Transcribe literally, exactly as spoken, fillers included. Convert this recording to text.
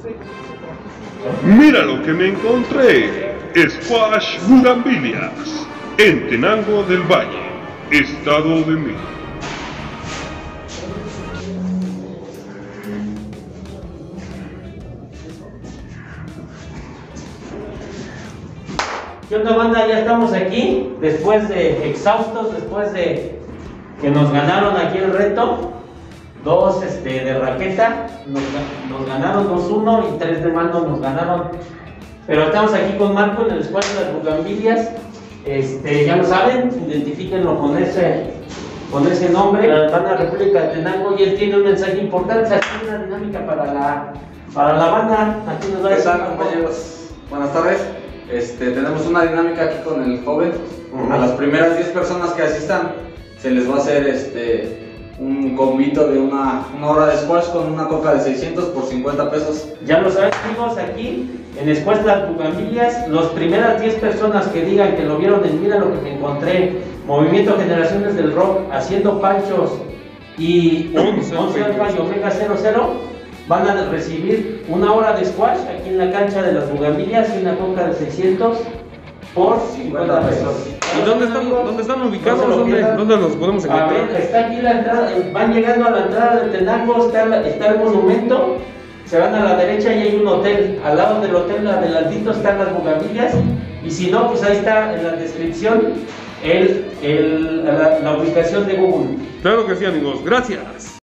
Mira lo que me encontré. Squash Bugambilias, en Tenango del Valle, Estado de México. ¿Qué onda, banda? Ya estamos aquí, después de exhaustos, después de que nos ganaron aquí el reto. Dos este, de raqueta, nos, nos ganaron dos uno y tres de mano nos ganaron. Pero estamos aquí con Marco en el squad de las Bugambilias. Este, ya lo saben, identifíquenlo con ese, con ese nombre. La banda República de Tenango, y él tiene un mensaje importante, aquí una dinámica para la, para la banda. Aquí nos va a ¿Qué decir, tal, compañeros? Buenas tardes. Este, tenemos una dinámica aquí con el joven. Uh-huh. A las primeras diez personas que asistan se les va a hacer este, un combito de una, una hora de squash con una coca de seiscientos por cincuenta pesos. Ya lo saben, chicos, aquí en Squash Las Bugambilias, las primeras diez personas que digan que lo vieron en Mira lo que me encontré, Movimiento Generaciones del Rock, Haciendo Panchos y once Alfa y Omega cero cero, van a recibir una hora de squash aquí en la cancha de Las Bugambilias y una coca de seiscientos por cincuenta pesos. ¿Y dónde están, dónde están ubicados? No ¿Dónde, ¿Dónde los podemos encontrar? A ver, está aquí la entrada, van llegando a la entrada de Tenango, está, está el monumento, se van a la derecha y hay un hotel, al lado del hotel adelantito están Las Bugambilias, y si no, pues ahí está en la descripción el, el, la, la ubicación de Google. Claro que sí, amigos, gracias.